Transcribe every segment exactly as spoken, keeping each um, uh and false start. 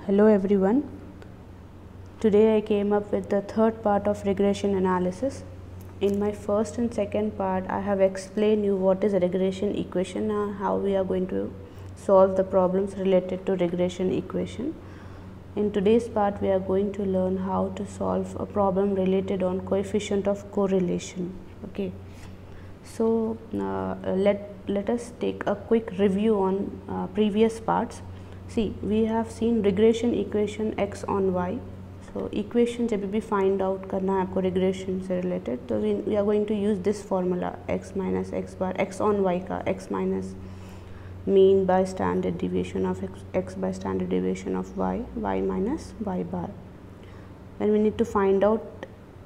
Hello everyone. Today I came up with the third part of regression analysis. In my first and second part I have explained you what is a regression equation and how we are going to solve the problems related to regression equation. In today's part we are going to learn how to solve a problem related on coefficient of correlation. Okay. So uh, let let us take a quick review on uh, previous parts. See, we have seen regression equation x on y. So equation जब भी find out करना है आपको regression से related, तो we, we are going to use this formula x minus x bar, x on y का x minus mean by standard deviation of x, x by standard deviation of y, y minus y bar. When we need to find out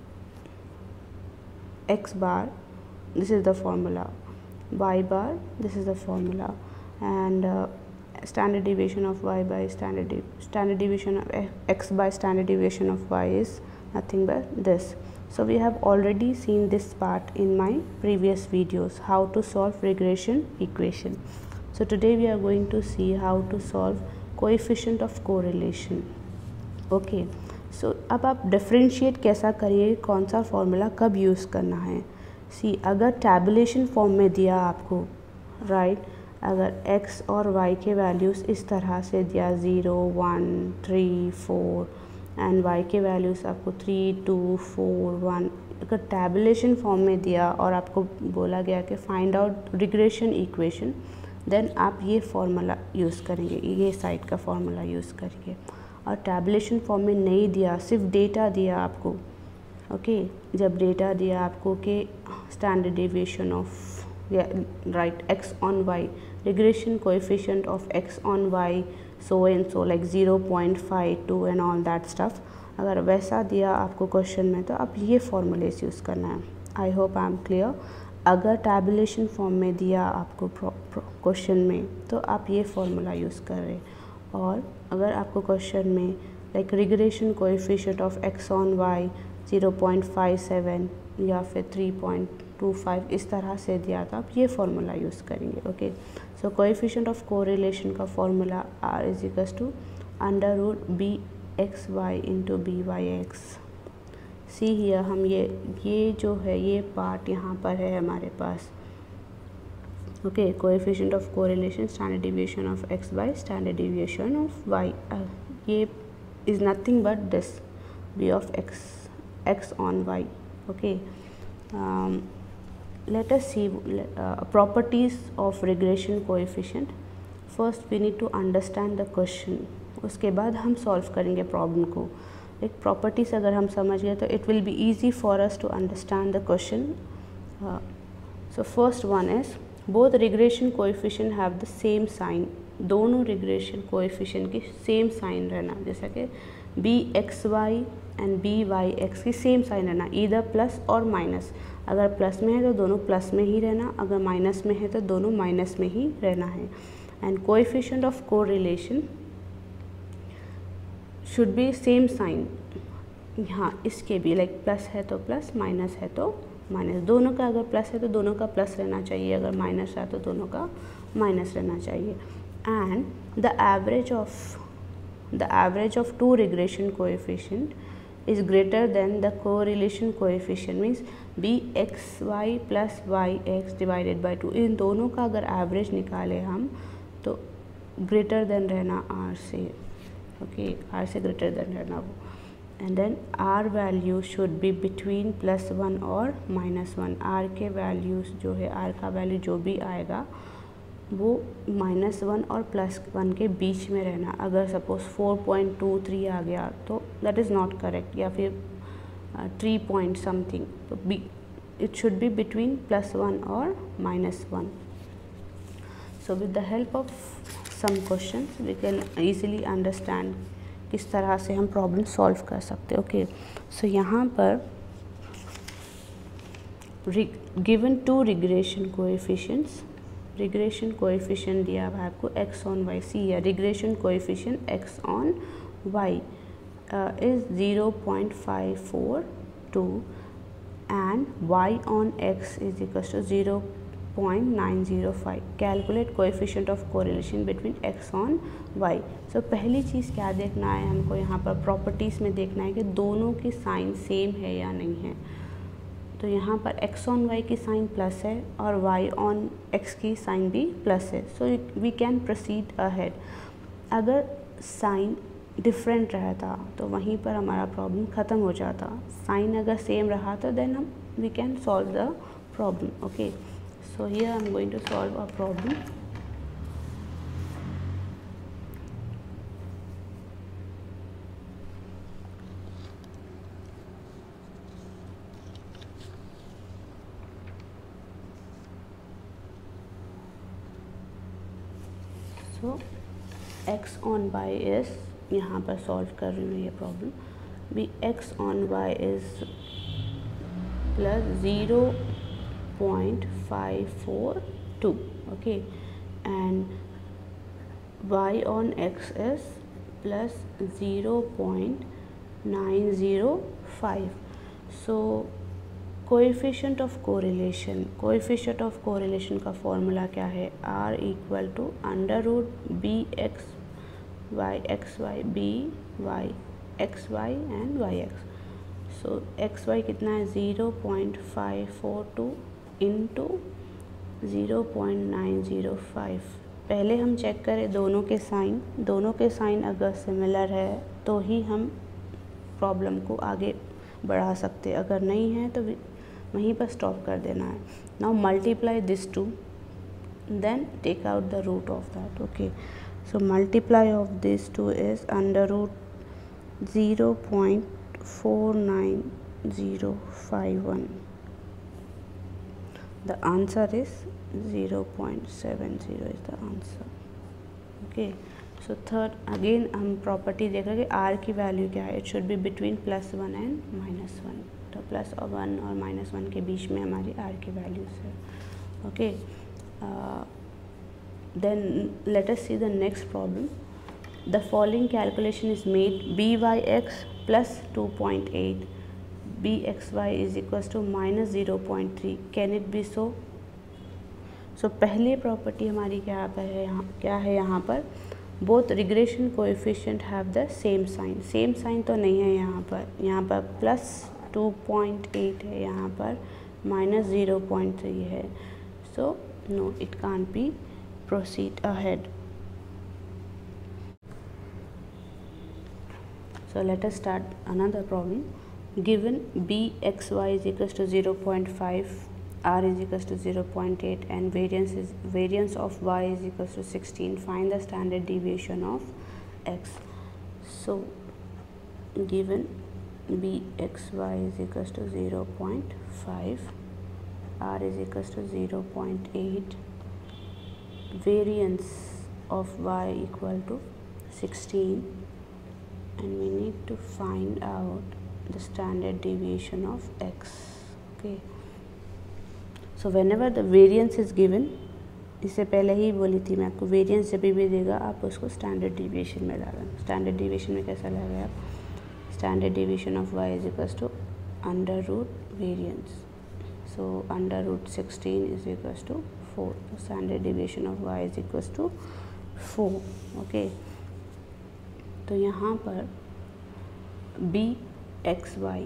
x bar, this is the formula, y bar, this is the formula, and uh, standard deviation of y by standard de standard deviation of x by standard deviation of y is nothing but this. So we have already seen this part in my previous videos, how to solve regression equation. So today we are going to see how to solve coefficient of correlation. Okay, so अब आप differentiate कैसा करिए, कौन सा formula कब use करना है. See, अगर tabulation form में दिया आपको, right, अगर x और y के वैल्यूज़ इस तरह से दिया zero one three four and y के वैल्यूज़ आपको थ्री टू फोर वन, अगर टैबुलेशन फॉर्म में दिया और आपको बोला गया कि find out regression equation, then आप ये फार्मूला यूज़ करेंगे, ये साइड का फार्मूला यूज़ करेंगे. और टैबुलेशन फॉर्म में नहीं दिया, सिर्फ डेटा दिया आपको. ओके okay, जब डेटा दिया आपको कि standard deviation of right x on y, regression coefficient of x on y so and so like zero point five two and all that stuff, अगर वैसा दिया आपको क्वेश्चन में तो आप ये फॉर्मूलेस यूज़ करना है. I hope I am clear. अगर टैबुलेशन फॉर्म में दिया आपको क्वेश्चन में तो आप ये फार्मूला यूज़ कर रहे. और अगर आपको क्वेश्चन में like regression coefficient of x on y zero point five seven या फिर थ्री पॉइंट टू फाइव इस तरह से दिया था, आप ये फार्मूला यूज़ करेंगे. Okay, so coefficient of correlation का formula r is equals to under root b x y into b y x. See here हम ये ये जो है ये पार्ट यहाँ पर है हमारे पास. Okay, coefficient of correlation standard deviation of x by standard deviation of y, ये is nothing but this b of x x on y. Okay. Um, let us see uh, properties of regression coefficient. First we need to understand the question, उसके बाद हम solve करेंगे problem को. एक properties अगर हम समझ गए तो it will be easy for us to understand the question. Uh, so first one is both regression coefficient have the same sign. दोनों regression coefficient की same sign रहना, जैसा कि b x y and b y x की same sign रहना, either plus और minus. अगर plus में है तो दोनों प्लस में ही रहना, अगर माइनस में है तो दोनों माइनस में ही रहना है. And coefficient of correlation should be same sign. हाँ, इसके भी लाइक प्लस है तो प्लस, माइनस है तो माइनस. दोनों का अगर प्लस है तो दोनों का प्लस रहना चाहिए, अगर माइनस है तो दोनों का माइनस रहना चाहिए. And the average of the average of two regression coefficient is greater than the correlation coefficient, means bxy plus yx divided by two. इन दोनों का अगर एवरेज निकाले हम तो ग्रेटर देन रहना r से. ओके, r से ग्रेटर देन रहना वो. And then r value should be between plus one और माइनस वन. r के वैल्यूज़ जो है, r का वैल्यू जो भी आएगा वो माइनस वन और प्लस वन के बीच में रहना. अगर suppose four point two three आ गया तो दैट इज़ नॉट करेक्ट, या फिर थ्री पॉइंट समथिंग, तो be it should be between plus one और minus one. So with the help of some question we can easily understand किस तरह से हम प्रॉब्लम सॉल्व कर सकते. ओके, सो यहाँ पर given two regression coefficients, regression coefficient दिया हुआ है आपको x on y. सी या regression coefficient x on y is zero point five four two and y on x is equal to zero point nine zero five. Calculate coefficient of correlation between x on y. सो पहली चीज़ क्या देखना है हमको, यहाँ पर properties में देखना है कि दोनों की साइन सेम है या नहीं है. तो यहाँ पर x ऑन y की साइन प्लस है और y ऑन x की साइन भी प्लस है. So we can proceed ahead. अगर साइन डिफरेंट रहता तो वहीं पर हमारा प्रॉब्लम ख़त्म हो जाता. साइन अगर सेम रहा तो देन हम we can solve the problem. Okay, so here I am going to solve a problem. So x on y is, यहाँ पर सॉल्व कर रही हूँ ये प्रॉब्लम भी. x on y is plus zero point five four two. Okay, and y on x is plus zero point nine zero five. So coefficient of correlation, coefficient of correlation का formula क्या है, r equal to under root b x y x y b y x y and y x. So x y कितना है, zero point five four two into zero point nine zero five. पहले हम check करें दोनों के sign. दोनों के sign अगर सिमिलर है तो ही हम प्रॉब्लम को आगे बढ़ा सकते, अगर नहीं है तो वहीं पर स्टॉप कर देना है. Now multiply this two, then take out the root of that. Okay, so multiply of this two is under root zero point four nine zero five one. The answer is zero point seven zero is the answer. Okay, so third again हम property देख रहे हैं कि r की value क्या है. It should be between plus one and minus one. तो plus और वन और माइनस वन के बीच में हमारी आर की वैल्यूज है. Okay, then let us see the next problem. The following calculation is made. B y x plus two point eight, b x y is equals to minus zero point three. Can it be so? So पहली property हमारी क्या पर है, यहाँ क्या है, यहाँ पर both regression coefficient have the same sign. Same sign तो नहीं है यहाँ पर. यहाँ पर प्लस टू पॉइंट एट है, यहाँ पर माइनस ज़ीरो पॉइंट थ्री है. So no, it can't be proceed ahead. So let us start another problem. Given b x y is equals to zero point five, r is equals to zero point eight and variance is variance of y is equals to sixteen. Find the standard deviation of x. So given b x y is equals to zero point five, r is equals to zero point eight, variance of y equal to sixteen, and we need to find out the standard deviation of x. Okay, so whenever the variance is given, इससे पहले ही बोली थी मैं आपको, variance जब भी देगा आप उसको स्टैंडर्ड डिविएशन में डालें. स्टैंडर्ड डिविएशन में कैसा लगेगा, standard deviation of y is equals to under root variance. So under root sixteen is equals to four. Standard deviation of y is equals to four. Okay, तो यहाँ पर b x y,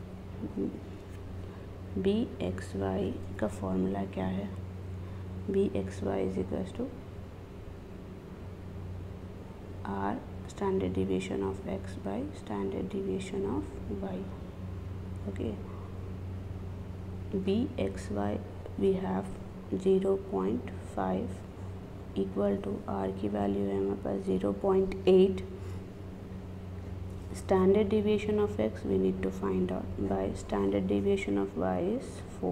b x y का formula क्या है, b x y is equals to r standard deviation of x by standard deviation of y. Okay, b x y we have zero point five equal to r की value है हमारे पास zero point eight. Standard deviation of x we need to find out by standard deviation of y is four.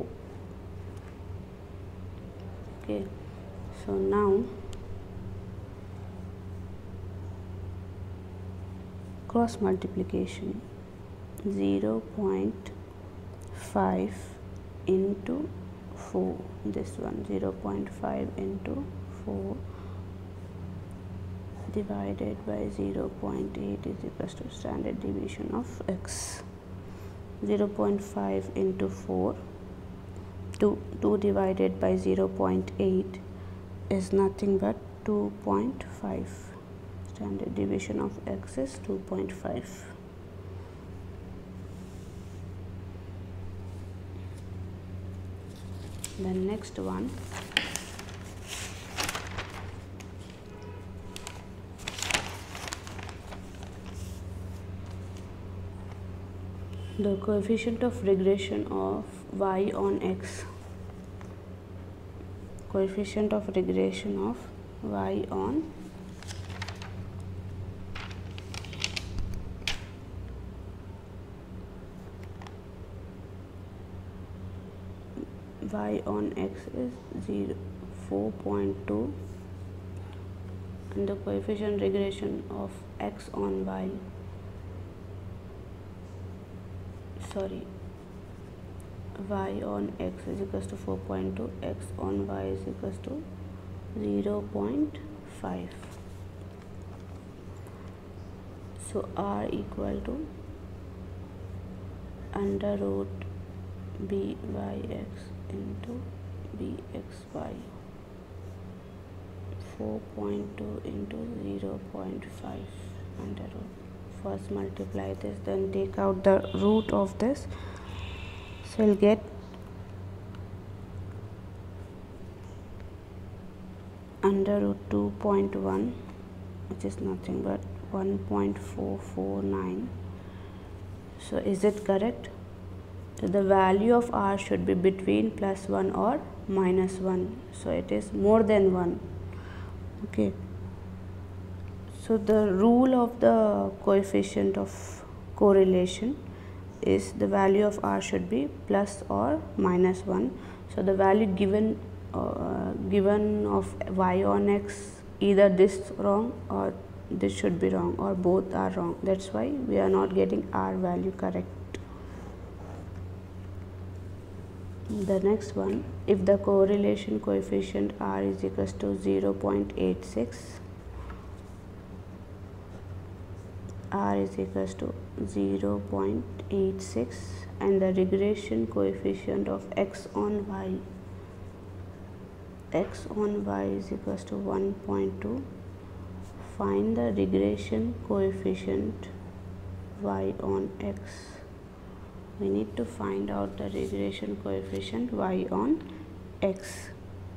Okay, so now cross multiplication, zero point five into four, this one zero point five into four divided by zero point eight is equals to standard deviation of x. Zero point five into four two, two divided by zero point eight is nothing but two point five. Standard deviation of x is two point five. The next one, the coefficient of regression of y on x. Coefficient of regression of y on y on x is zero four point two, and the coefficient regression of x on y, sorry y on x is equals to four point two, x on y is equals to zero point five. So r equal to under root b by x into bxy, four point two into zero point five under root. First multiply this, then take out the root of this, so we'll get under root two point one, which is nothing but one point four four nine. So is it correct? So the value of r should be between plus one or minus one, so it is more than one. Okay, so the rule of the coefficient of correlation is the value of r should be plus or minus one. So the value given uh, given of y on x, either this wrong or this should be wrong, or both are wrong. That's why we are not getting r value correct. The next one, if the correlation coefficient r is equals to zero point eight six, r is equals to zero point eight six, and the regression coefficient of x on y, x on y is equals to one point two, find the regression coefficient y on x. We need to find out the regression coefficient y on x.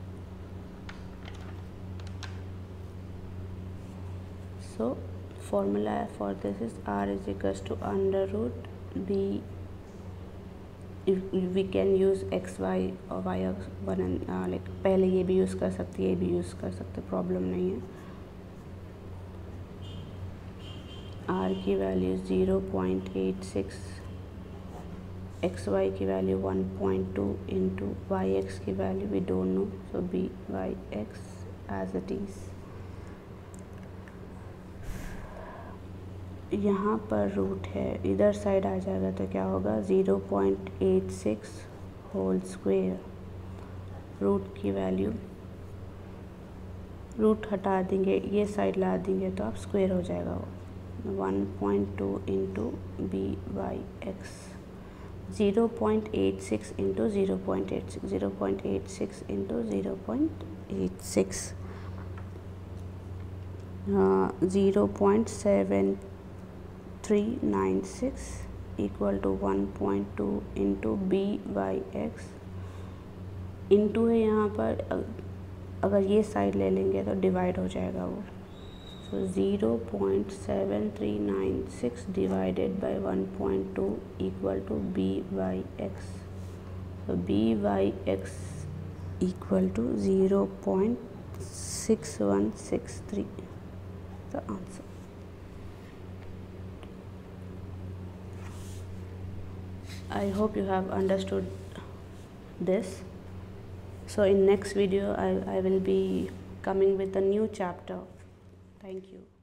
So formula for this is r is equals to under root b, if we can use x y और y one like पहले ये भी use कर सकते ये भी use कर सकते, प्रॉब्लम नहीं है. r की value zero point eight six, x y की value one point two into y x की value we don't know, so b y x as it is. यहाँ पर रूट है, इधर साइड आ जाएगा तो क्या होगा, zero point eight six whole square. Root की वैल्यू, रूट हटा देंगे, ये साइड ला देंगे तो आप स्क्वेयर हो जाएगा वो. One point two into b y x, zero point eight six into zero point eight six, zero point eight six into zero point eight six, zero point seven three nine six equal to one point two into b y x. Into है यहाँ पर, अगर ये side ले लेंगे तो divide हो जाएगा वो. So zero point seven three nine six divided by one point two equal to b y x. So b y x equal to zero point six one six three the answer. I hope you have understood this. So in next video I, I will be coming with a new chapter. Thank you.